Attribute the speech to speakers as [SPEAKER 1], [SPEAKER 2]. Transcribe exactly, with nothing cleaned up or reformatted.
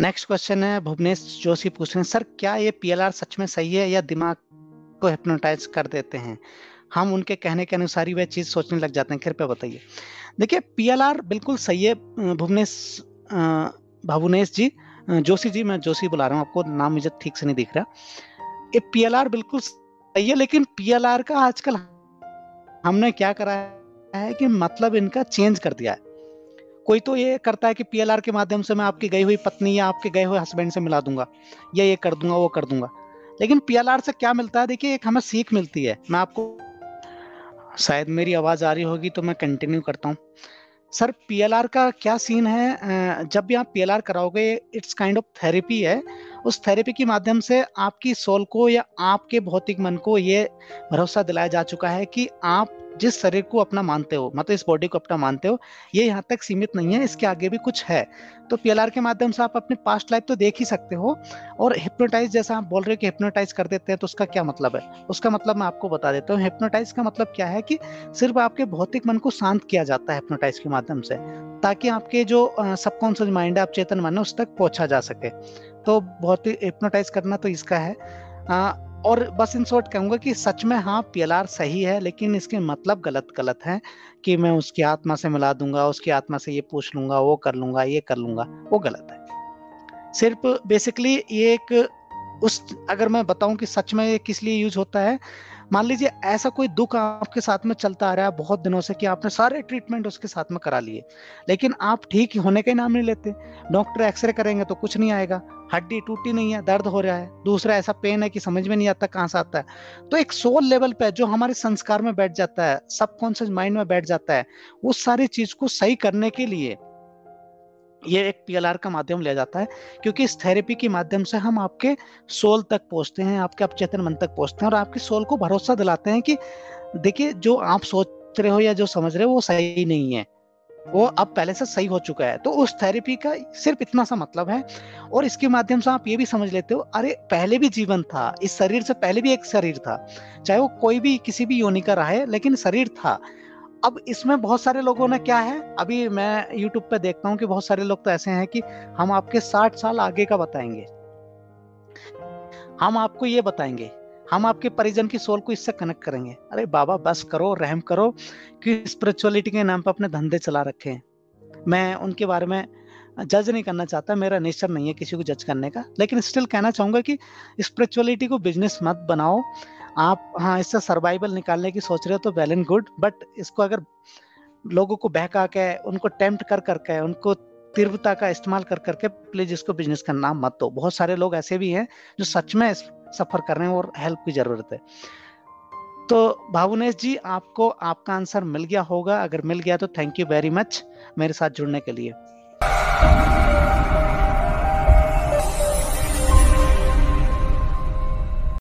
[SPEAKER 1] Next question है, भुवनेश जोशी पूछ रहे हैं, सर क्या ये पीएलआर सच में सही है या दिमाग को हिप्नोटाइज कर देते हैं, हम उनके कहने के अनुसार ही वह चीज सोचने लग जाते हैं, कृपया बताइए। देखिए पीएलआर बिल्कुल सही है भुवनेश, भुवनेश जी, जोशी जी, मैं जोशी बुला रहा हूँ आपको, नाम मुझे ठीक से नहीं दिख रहा। ये पीएलआर बिल्कुल सही है, लेकिन पीएलआर का आजकल हमने क्या करा है कि मतलब इनका चेंज कर दिया है। कोई तो ये करता है कि पीएलआर के माध्यम से मैं आपकी गई हुई पत्नी या आपके गए हुए हस्बैंड से मिला दूंगा, या ये कर दूंगा वो कर दूंगा। लेकिन पीएलआर से क्या मिलता है, देखिए एक हमें सीख मिलती है। मैं आपको, शायद मेरी आवाज आ रही होगी तो मैं कंटिन्यू करता हूँ। सर पीएलआर का क्या सीन है, जब भी आप पीएलआर कराओगे, इट्स काइंड ऑफ थेरेपी है। उस थेरेपी के माध्यम से आपकी सोल को या आपके भौतिक मन को ये भरोसा दिलाया जा चुका है कि आप जिस शरीर को अपना मानते हो, मतलब इस बॉडी को अपना मानते हो, ये यहाँ तक सीमित नहीं है, इसके आगे भी कुछ है। तो पीएलआर के माध्यम से आप अपनी पास्ट लाइफ तो देख ही सकते हो। और हिप्नोटाइज, जैसा आप बोल रहे हो कि हिप्नोटाइज कर देते हैं, तो उसका क्या मतलब है? उसका मतलब मैं आपको बता देता हूँ। हिप्नोटाइज का मतलब क्या है कि सिर्फ आपके भौतिक मन को शांत किया जाता है हिप्नोटाइज के माध्यम से, ताकि आपके जो सबकॉन्शियस माइंड है, आप चेतन मन है, उस तक पहुंचा जा सके। तो बहुत ही हिप्नोटाइज करना तो इसका है। आ, और बस इन शॉर्ट कहूंगा कि सच में हाँ पीएलआर सही है, लेकिन इसके मतलब गलत गलत है कि मैं उसकी आत्मा से मिला दूंगा, उसकी आत्मा से ये पूछ लूंगा, वो कर लूंगा, ये कर लूंगा, वो गलत है। सिर्फ बेसिकली ये एक उस, अगर मैं बताऊं कि सच में ये किस लिए यूज होता है, मान लीजिए ऐसा कोई दुख आपके साथ में चलता आ रहा है बहुत दिनों से कि आपने सारे ट्रीटमेंट उसके साथ में करा लिए, लेकिन आप ठीक होने का ही नाम नहीं लेते। डॉक्टर एक्सरे करेंगे तो कुछ नहीं आएगा, हड्डी टूटी नहीं है, दर्द हो रहा है, दूसरा ऐसा पेन है कि समझ में नहीं आता कहाँ से आता है। तो एक सोल लेवल पे जो हमारे संस्कार में बैठ जाता है, सबकॉन्शियस माइंड में बैठ जाता है, उस सारी चीज को सही करने के लिए ये एक पीएलआर का माध्यम लिया जाता है। क्योंकि इस थेरेपी के माध्यम से हम आपके सोल तक पहुंचते हैं, आपके अपचेतन मन तक पहुंचते हैं, और आपके सोल को भरोसा दिलाते हैं कि देखिए जो आप सोच रहे हो या जो समझ रहे हो वो सही नहीं है, वो अब पहले से सही हो चुका है। तो उस थेरेपी का सिर्फ इतना सा मतलब है। और इसके माध्यम से आप ये भी समझ लेते हो, अरे पहले भी जीवन था, इस शरीर से पहले भी एक शरीर था, चाहे वो कोई भी किसी भी योनि का रहा है, लेकिन शरीर था। अब इसमें बहुत सारे लोगों ने क्या है, अभी मैं यूट्यूब पे देखता हूँ कि बहुत सारे लोग तो ऐसे हैं कि हम आपके साठ साल आगे का बताएंगे, हम आपको ये बताएंगे, हम आपके परिजन की सोल को इससे कनेक्ट करेंगे। अरे बाबा बस करो, रहम करो, कि स्पिरिचुअलिटी के नाम पर अपने धंधे चला रखे हैं। मैं उनके बारे में जज नहीं करना चाहता, मेरा नेचर नहीं है किसी को जज करने का, लेकिन स्टिल कहना चाहूंगा कि स्पिरिचुअलिटी को बिजनेस मत बनाओ आप। हाँ, इससे सर्वाइवल निकालने की सोच रहे हो तो वेल एंड गुड, बट इसको अगर लोगों को बहका के, उनको टेम्प्ट कर करके, उनको तीव्रता का इस्तेमाल कर करके प्लीज इसको बिजनेस का नाम मत दो। बहुत सारे लोग ऐसे भी हैं जो सच में सफर कर रहे हैं और हेल्प की जरूरत है। तो भावुनेश जी, आपको आपका आंसर मिल गया होगा, अगर मिल गया तो थैंक यू वेरी मच मेरे साथ जुड़ने के लिए।